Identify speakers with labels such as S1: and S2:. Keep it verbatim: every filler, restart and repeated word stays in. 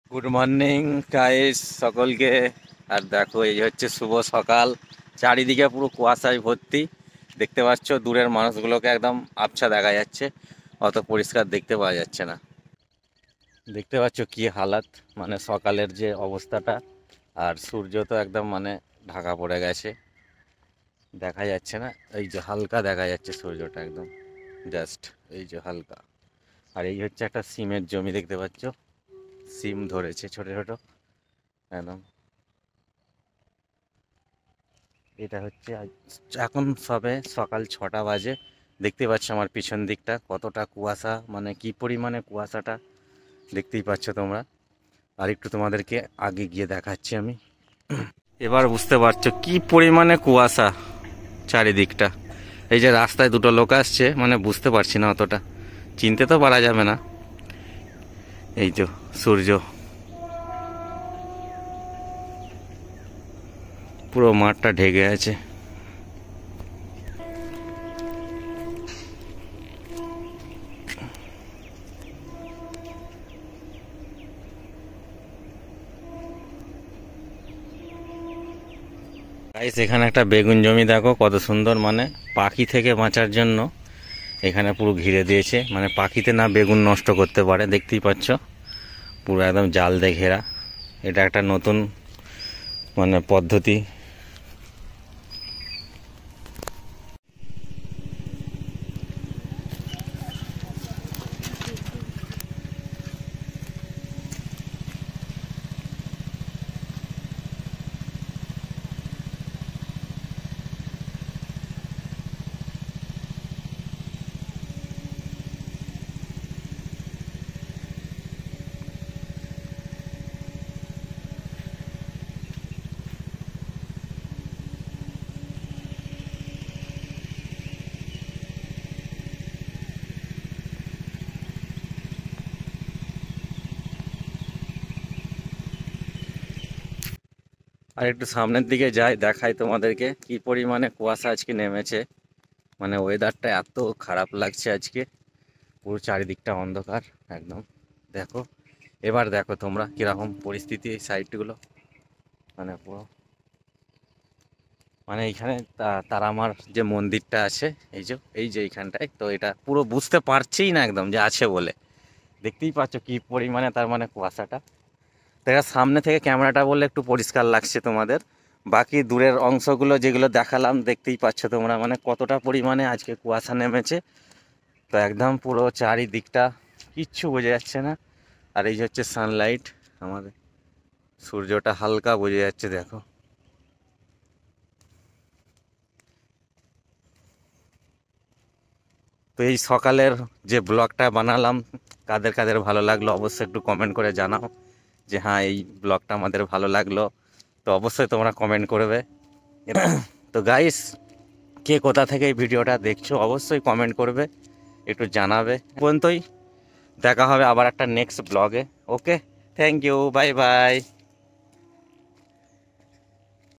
S1: Good morning guys সকলকে। আর দেখো এই হচ্ছে শুভ সকাল। চারিদিকে পুরো কুয়াশায় ভর্তি। দেখতে পাচ্ছ দূরের মানুষগুলোকে একদম আবছা দেখা যাচ্ছে, অত পরিষ্কার দেখতে পাওয়া যাচ্ছে না। দেখতে পাচ্ছ কি হালাত, মানে সকালের যে অবস্থাটা। আর সূর্য তো একদম মানে ঢাকা পড়ে গেছে, দেখা যাচ্ছে না। এই যে হালকা দেখা যাচ্ছে সূর্যটা একদম জাস্ট, এই যে হালকা। আর এই হচ্ছে একটা সিমের জমি, দেখতে পাচ্ছ সিম ধরেছে ছোট ছোট একদম। এটা হচ্ছে আজ- এখন সবে সকাল ছটা বাজে। দেখতে পাচ্ছ আমার পিছন দিকটা কতটা কুয়াশা, মানে কি পরিমাণে কুয়াশাটা দেখতেই পাচ্ছ তোমরা। আর একটু তোমাদেরকে আগে গিয়ে দেখাচ্ছি আমি। এবার বুঝতে পারছো কি পরিমাণে কুয়াশা চারিদিকটা। এই যে রাস্তায় দুটো লোক আসছে, মানে বুঝতে পারছি না অতটা, চিনতে তো পারা যাবে না। এই যে সূর্য পুরো মাঠটা ঢেকে আছে। গাইস এখানে একটা বেগুন জমি দেখো কত সুন্দর, মানে পাখি থেকে বাঁচার জন্য এখানে পুরো ঘিরে দিয়েছে, মানে পাখিতে না বেগুন নষ্ট করতে পারে। দেখতেই পাচ্ছ পুরো একদম জাল দিয়ে ঘেরা। এটা একটা নতুন মানে পদ্ধতি। আর একটু সামনের দিকে যাই, দেখাই তোমাদেরকে কি পরিমাণে কুয়াশা আজকে নেমেছে। মানে ওয়েদারটা এত খারাপ লাগছে আজকে, পুরো চারিদিকটা অন্ধকার একদম। দেখো এবার দেখো তোমরা কিরকম পরিস্থিতি এই সাইডগুলো, মানে পুরো, মানে এইখানে তা- তারামার যে মন্দিরটা আছে, এই যে এই যে এইখানটায়, তো এটা পুরো বুঝতে পারছিই না একদম যে আছে বলে। দেখতেই পাচ্ছ কি পরিমাণে তার মানে কুয়াশাটা। দেখা সামনে থেকে ক্যামেরাটা বললে একটু পরিষ্কার লাগছে তোমাদের, বাকি দূরের অংশগুলো যেগুলো দেখালাম দেখতেই পাচ্ছ তোমরা, মানে কতটা পরিমাণে আজকে কুয়াশা নেমেছে। তো একদম পুরো চারিদিকটা কিচ্ছু বোঝা যাচ্ছে না। আর এই যে হচ্ছে সানলাইট, আমাদের সূর্যটা হালকা বোঝা যাচ্ছে দেখো। তো এই সকালের যে ব্লগটা বানালাম, কাদের কাদের ভালো লাগলো অবশ্যই একটু কমেন্ট করে জানাও যে হ্যাঁ এই ব্লগটা আমাদের ভালো লাগলো। তো অবশ্যই তোমরা কমেন্ট করবে। তো গাইস, কে কোথা থেকে এই ভিডিওটা দেখছো অবশ্যই কমেন্ট করবে, একটু জানাবে। পর্যন্তই, দেখা হবে আবার একটা নেক্সট ব্লগে। Okay, thank you, bye by.